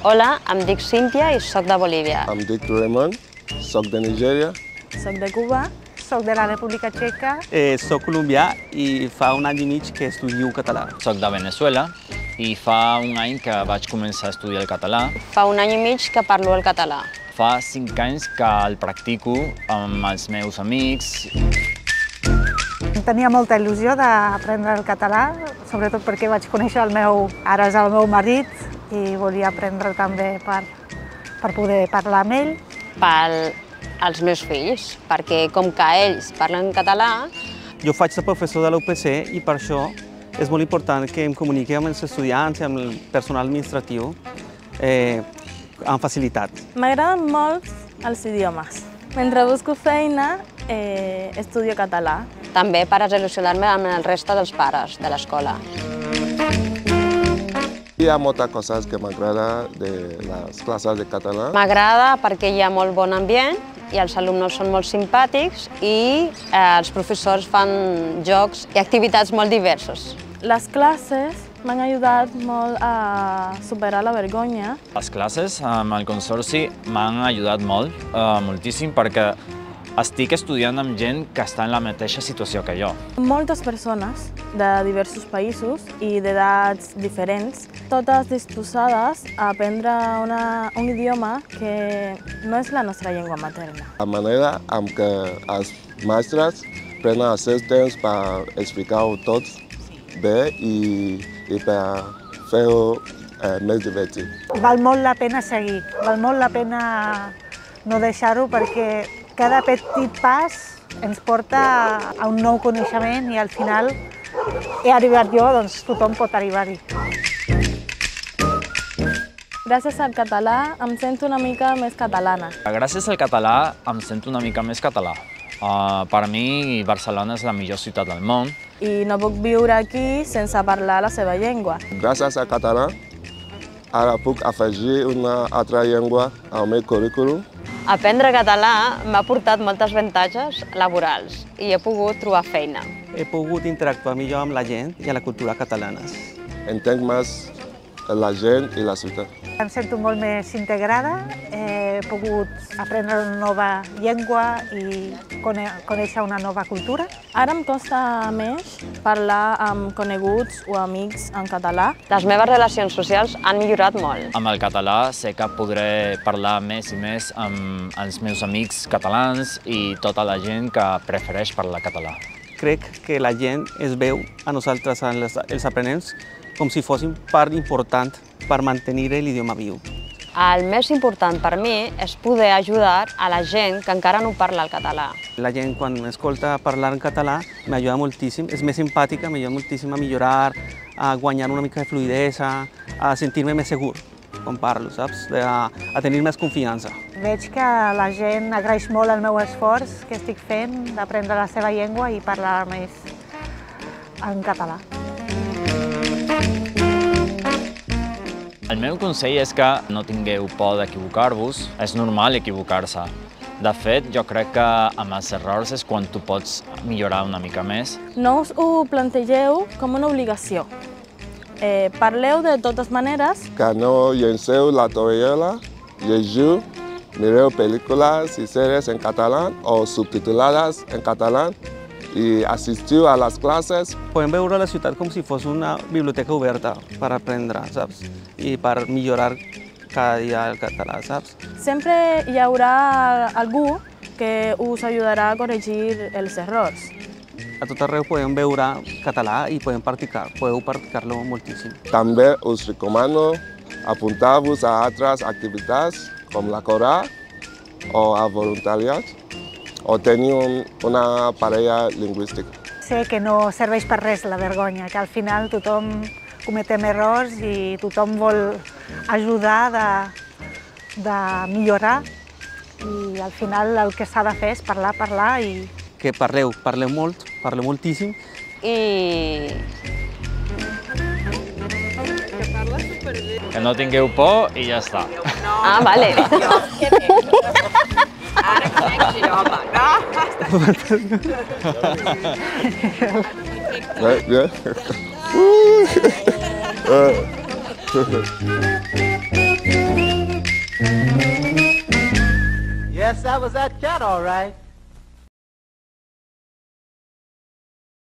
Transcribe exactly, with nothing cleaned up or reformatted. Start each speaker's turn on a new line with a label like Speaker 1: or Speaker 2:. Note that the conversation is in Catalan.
Speaker 1: Hola, em dic Cíntia i soc de Bolívia.
Speaker 2: Em dic Raymond, soc de Nigèria.
Speaker 3: Soc de Cuba. Soc de la República Txeca.
Speaker 4: Eh, soc colombià i fa un any i mig que estudio català.
Speaker 5: Soc de Venezuela i fa un any que vaig començar a estudiar el català.
Speaker 1: Fa un any i mig que parlo el català.
Speaker 5: Fa cinc anys que el practico amb els meus amics.
Speaker 3: Tenia molta il·lusió d'aprendre el català, sobretot perquè vaig conèixer el meu, ara és el meu marit, i volia aprendre també per, per poder parlar amb ell.
Speaker 1: Per als meus fills, perquè com que ells parlen català...
Speaker 4: Jo faig de professor de l'U P C i per això és molt important que em comuniqui amb els estudiants i amb el personal administratiu eh, amb facilitat.
Speaker 6: M'agraden molt els idiomes. Mentre busco feina, eh, estudio català.
Speaker 1: També per relacionar-me amb el reste dels pares de l'escola.
Speaker 2: Hi ha moltes coses que m'agrada de les classes de català.
Speaker 1: M'agrada perquè hi ha molt bon ambient i els alumnes són molt simpàtics i eh, els professors fan jocs i activitats molt diversos.
Speaker 6: Les classes m'han ajudat molt a superar la vergonya.
Speaker 5: Les classes amb el Consorci m'han ajudat molt, eh, moltíssim, perquè estic estudiant amb gent que està en la mateixa situació que jo.
Speaker 6: Moltes persones de diversos països i d'edats diferents, totes disposades a aprendre una, un idioma que no és la nostra llengua materna.
Speaker 2: La manera amb què els mestres prenen el seu temps per explicar-ho tot bé i, i per fer-ho eh, més divertit.
Speaker 3: Val molt la pena seguir, val molt la pena no deixar-ho perquè cada petit pas ens porta a un nou coneixement i al final he arribat jo, doncs tothom pot arribar-hi.
Speaker 6: Gràcies al català em sento una mica més catalana.
Speaker 5: Gràcies al català em sento una mica més català. Uh, per mi, Barcelona és la millor ciutat del món.
Speaker 6: I no puc viure aquí sense parlar la seva llengua.
Speaker 2: Gràcies al català, ara puc afegir una altra llengua al meu currículum.
Speaker 1: Aprendre català m'ha portat moltes avantatges laborals i he pogut trobar feina.
Speaker 4: He pogut interactuar millor amb la gent i a la cultura catalana.
Speaker 2: Entenc més la gent i la ciutat.
Speaker 3: Em sento molt més integrada, he pogut aprendre una nova llengua i conèixer una nova cultura.
Speaker 6: Ara em costa més parlar amb coneguts o amics en català.
Speaker 1: Les meves relacions socials han millorat molt.
Speaker 5: Amb el català sé que podré parlar més i més amb els meus amics catalans i tota la gent que prefereix parlar català.
Speaker 4: Crec que la gent es veu a nosaltres, els, els aprenents, com si fóssim part important per mantenir l'idioma viu.
Speaker 1: El més important per mi és poder ajudar a la gent que encara no parla el català.
Speaker 4: La gent, quan m'escolta parlar en català, m'ajuda moltíssim, és més empàtica, m'ajuda moltíssim a millorar, a guanyar una mica de fluïdesa, a sentir-me més segur quan parlo, saps? A, a tenir més confiança.
Speaker 3: Veig que la gent agraeix molt el meu esforç que estic fent d'aprendre la seva llengua i parlar més en català.
Speaker 5: El meu consell és que no tingueu por d'equivocar-vos. És normal equivocar-se. De fet, jo crec que amb els errors és quan tu pots millorar una mica més.
Speaker 6: No us ho plantegeu com una obligació. Eh, parleu de totes maneres.
Speaker 2: Que no llenceu la tovallola, llegiu, mireu pel·lícules i sèries en català o subtitulades en català i assistiu a les classes.
Speaker 4: Podem veure la ciutat com si fos una biblioteca oberta per aprendre, saps? I per millorar cada dia el català, saps?
Speaker 6: Sempre hi haurà algú que us ajudarà a corregir els errors.
Speaker 4: A tot arreu podem veure català i podem practicar, podeu practicar-lo moltíssim.
Speaker 2: També us recomano apuntar-vos a altres activitats com la Corà o a voluntariat o tenir un, una parella lingüística.
Speaker 3: Sé que no serveix per res la vergonya, que al final tothom cometem errors i tothom vol ajudar de, de millorar i al final el que s'ha de fer és parlar, parlar i...
Speaker 4: Que parleu, parleu molt, parleu moltíssim.
Speaker 1: I...
Speaker 5: Que no tingueu por i ja està.
Speaker 1: Ah, vale.
Speaker 7: Ara connection, home, no?
Speaker 2: Yeah, yeah. Uh.
Speaker 8: Yes, that was that cat, all right.